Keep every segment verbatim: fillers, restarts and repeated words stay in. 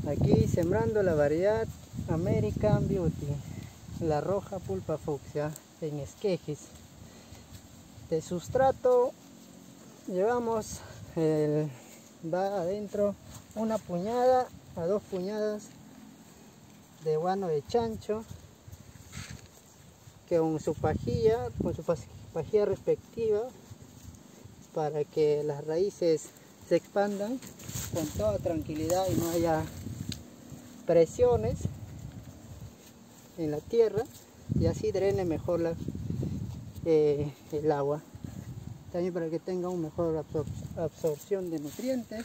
Aquí sembrando la variedad American Beauty, la roja pulpa fucsia en esquejes. De sustrato llevamos el, va adentro una puñada a dos puñadas de guano de chancho, que con su pajilla, con su pajilla respectiva, para que las raíces se expandan con toda tranquilidad y no haya presiones en la tierra, y así drene mejor la, eh, el agua, también para que tenga una mejor absor absorción de nutrientes.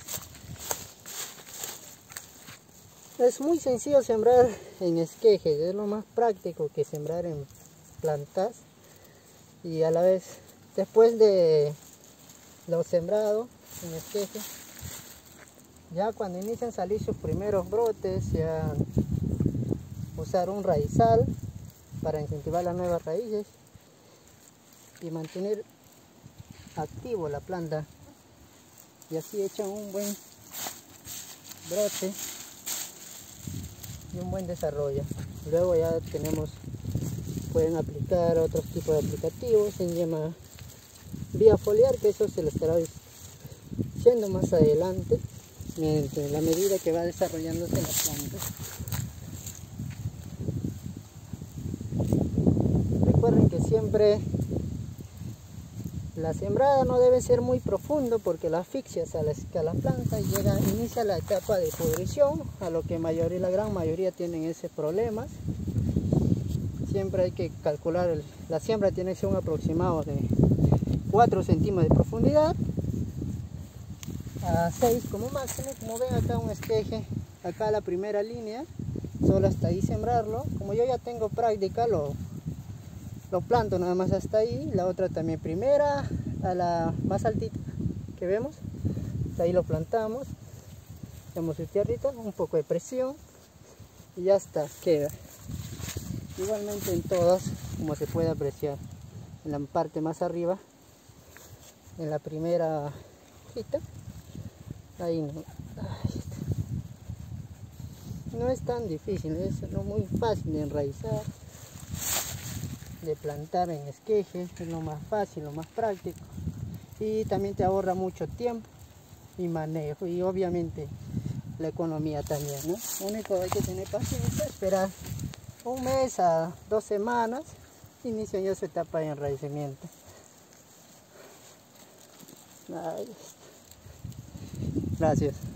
Es muy sencillo sembrar en esquejes, es lo más práctico que sembrar en plantas, y a la vez después de lo sembrado en esquejes, ya cuando inician a salir sus primeros brotes, ya usar un raizal para incentivar las nuevas raíces y mantener activo la planta, y así echan un buen brote y un buen desarrollo. Luego ya tenemos, pueden aplicar otros tipos de aplicativos en yema vía foliar, que eso se lo estará diciendo más adelante, en la medida que va desarrollándose la planta. Recuerden que siempre la sembrada no debe ser muy profundo, porque la asfixia a la, a la planta y llega, inicia la etapa de pudrición, a lo que mayoría, la gran mayoría tienen ese problema. Siempre hay que calcular, el, la siembra tiene que ser un aproximado de cuatro centímetros de profundidad a seis como máximo. Como ven acá un esqueje, acá la primera línea, solo hasta ahí sembrarlo. Como yo ya tengo práctica, lo, lo planto nada más hasta ahí. La otra también primera, a la más altita que vemos, hasta ahí lo plantamos. Damos su tierrita, un poco de presión y ya está, queda. Igualmente en todas, como se puede apreciar, en la parte más arriba, en la primera hojita, ahí no, ahí está. No es tan difícil, es no muy fácil de enraizar, de plantar en esqueje, es lo más fácil, lo más práctico, y también te ahorra mucho tiempo y manejo, y obviamente la economía también, ¿no? Lo único que hay que tener paciencia, esperar un mes a dos semanas, inicia ya su etapa de enraizamiento. Ahí está. Gracias.